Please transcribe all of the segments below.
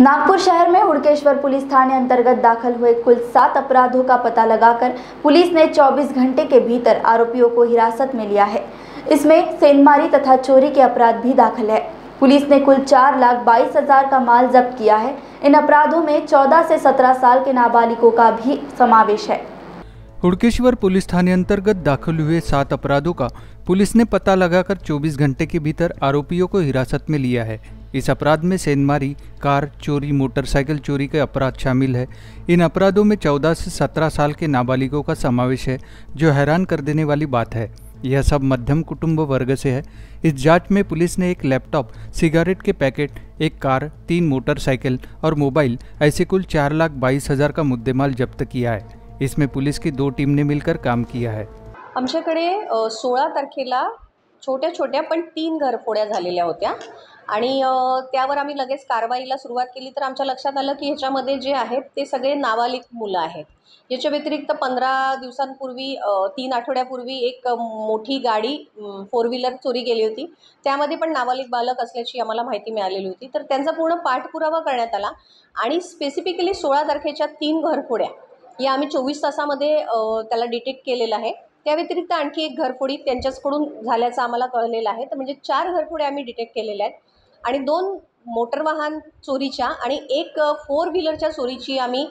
नागपुर शहर में हुड़केश्वर पुलिस थाने अंतर्गत दाखिल हुए कुल 7 अपराधों का पता लगाकर पुलिस ने 24 घंटे के भीतर आरोपियों को हिरासत में लिया है। इसमें सेंधमारी तथा चोरी के अपराध भी दाखिल है। पुलिस ने कुल 4,22,000 का माल जब्त किया है। इन अपराधों में 14 से 17 साल के नाबालिगों का भी समावेश है। हुड़केश्वर पुलिस थाने अंतर्गत दाखिल हुए 7 अपराधों का पुलिस ने पता लगाकर 24 घंटे के भीतर आरोपियों को हिरासत में लिया है। इस अपराध में सेंधमारी, कार चोरी, मोटरसाइकिल चोरी के अपराध शामिल है। इन अपराधों में 14 से 17 साल के नाबालिगों का समावेश है, जो हैरान कर देने वाली बात है। यह सब मध्यम कुटुंब वर्ग से है। इस जांच में पुलिस ने एक लैपटॉप, सिगरेट के पैकेट, एक कार, 3 मोटरसाइकिल और मोबाइल, ऐसे कुल 4,22,000 का मुद्देमाल जब्त किया है। इसमें पुलिस की 2 टीमने मिलकर काम किया है। आमच्याकडे 16 तारखेला छोट्या छोट्या पण 3 घरफोड्या झालेल्या होत्या आणि त्यावर आम्ही लगेच कारवाईला सुरुवात केली। तर आमच्या लक्षात आलं की ह्याच्यामध्ये जे आहेत ते सगळे नाबालिग मुलं आहेत। याच्या व्यतिरिक्त 15 दिवसांपूर्वी 3 आठवड्यापूर्वी एक मोठी गाडी 4 व्हीलर चोरी गेली होती। त्यामध्ये पण नाबालिग बालक असल्याची आम्हाला माहिती मिळालेली होती। तर त्यांचा पूर्ण पाठपुरावा करण्यात आला आणि स्पेसिफिकली 16 तारखेच्या 3 घरफोड्या या आम्ही 24 तासामध्ये त्याला डिटेक्ट केलेलं आहे। त्या व्यतिरिक्त आणखी एक घरफोडी त्यांच्याकडून झाल्याचं आम्हाला कळलेलं आहे। तर म्हणजे 4 घरफोड्या आम्ही डिटेक्ट केलेल्या आहेत आणि 2 मोटर वाहन चोरीच्या आणि एक 4 व्हीलरच्या चोरीची आम्ही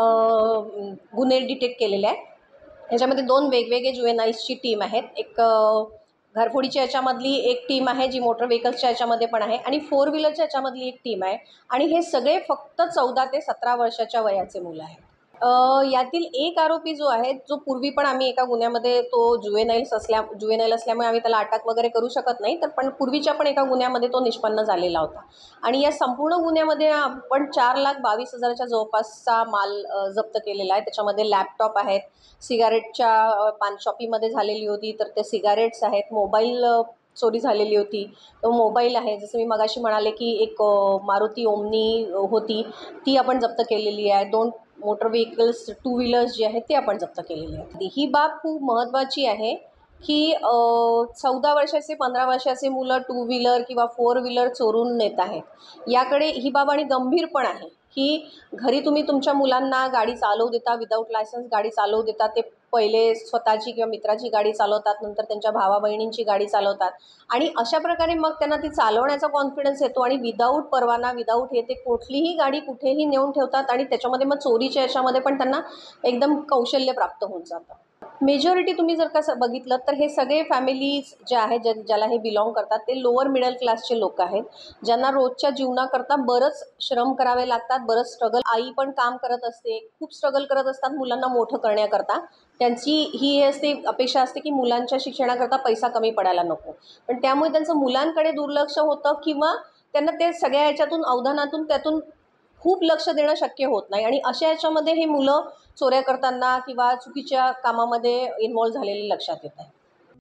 गुन्हे डिटेक्ट केलेले आहेत। याच्यामध्ये 2 वेगवेगळे जुवेनाइल्सची टीम आहेत। एक घरफोडीच्या याच्यामधली एक टीम आहे जी मोटर व्हेकल्सच्या याच्यामध्ये पण आहे आणि 4 व्हीलरच्या याच्यामधली एक टीम आहे आणि हे सगळे फक्त 14 ते 17 वर्षाच्या वयाचे मुलं आहेत। यातील एक आरोपी जो आहे, जो पूर्वी पण आम्ही एका गुन्ह्यामध्ये तो जुवेनाइल असल्यामुळे आम्ही त्याला अटक वगैरे करू शकत नाही। तर पण पूर्वीच्या पण एका गुन्ह्यामध्ये तो निष्पन्न झालेला होता आणि या संपूर्ण गुन्ह्यामध्ये आपण 4,22,000च्या जवळपासचा माल जप्त केलेला आहे। त्याच्यामध्ये लॅपटॉप आहेत, सिगारेटच्या पान शॉपीमध्ये झालेली होती, तर ते सिगारेट्स आहेत, मोबाईल चोरी झालेली होती, तो मोबाईल आहे। जसं मी मगाशी म्हणाले की एक मारुती ओमनी होती, ती आपण जप्त केलेली आहे। 2 मोटर व्हेकल्स 2 व्हीलर्स जे आहेत ते आपण जप्त केलेले आहेत। ही बाब खूप महत्त्वाची आहे की 14 वर्षाचे 15 वर्षाचे मुलं 2 व्हीलर किंवा 4 व्हीलर चोरून नेत आहेत। याकडे ही बाब आणि गंभीर पण आहे की घरी तुम्ही तुमच्या मुलांना गाडी चालवू देता, विदाऊट लायसन्स गाडी चालवू देता। ते पहिले स्वतःची किंवा मित्राची गाडी चालवतात, नंतर त्यांच्या भावा बहिणींची गाडी चालवतात आणि अशा प्रकारे मग त्यांना ती चालवण्याचा कॉन्फिडन्स येतो आणि विदाऊट परवाना, विदाऊट हे ते कुठलीही गाडी कुठेही नेऊन ठेवतात आणि त्याच्यामध्ये मग चोरीच्या याच्यामध्ये पण त्यांना एकदम कौशल्य प्राप्त होऊन जातं। मेजॉरिटी तुम्ही जर का बघितलं तर हे सगळे फॅमिलीज जे आहेत, ज्याला हे बिलॉंग करतात, ते लोअर मिडल क्लासचे लोक आहेत, ज्यांना रोजच्या जीवनाकरता बरंच श्रम करावे लागतात, बरंच स्ट्रगल। आई पण काम करत असते, खूप स्ट्रगल करत असतात मुलांना मोठं करण्याकरता। त्यांची ही असते अपेक्षा असते की मुलांच्या शिक्षणाकरता पैसा कमी पडायला नको, पण त्यामुळे त्यांचं मुलांकडे दुर्लक्ष होतं किंवा त्यांना ते सगळ्या याच्यातून अवधानातून त्यातून खूप लक्ष देणं शक्य होत नाही आणि अशा याच्यामध्ये हे मुलं चोऱ्या करताना किंवा चुकीच्या कामामध्ये इन्वॉल्व झालेले लक्षात येत आहे।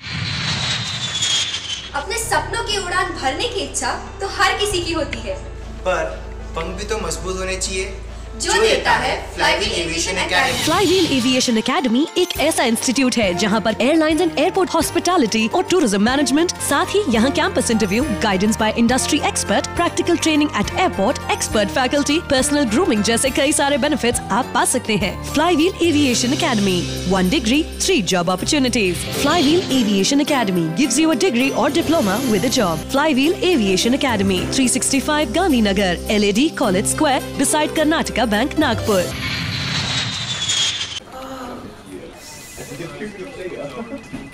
अपने सपनों की उड़ान भरने की इच्छा तो हर किसी की होती है, पर पंख भी तो मजबूत होने चाहिए, जो देता है Flywheel Aviation Academy. Flywheel Aviation Academy एक ऐसा इंस्टीट्यूट है जहां पर एयरलाइंस एंड एयरपोर्ट हॉस्पिटैलिटी और टूरिज्म मैनेजमेंट, साथ ही यहां campus interview, guidance by industry expert, practical training at airport, expert faculty, personal grooming जैसे कई सारे बेनिफिट्स आप पा सकते हैं। Flywheel Aviation Academy, 1 degree, 3 job opportunities। Flywheel Aviation Academy gives you a degree or diploma with a job। Flywheel Aviation academy, 365 Gandhinagar, LAD College Square, beside Karnataka bank, Nagpur.